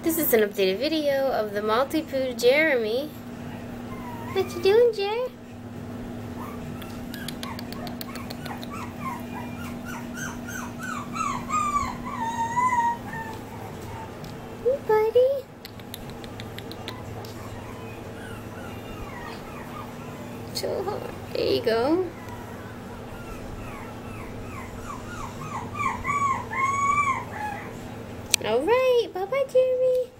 This is an updated video of the Maltipoo Jeremy. What you doing, Jer? Hey, buddy. Chill hard. There you go. All right. Bye-bye, Jeremy.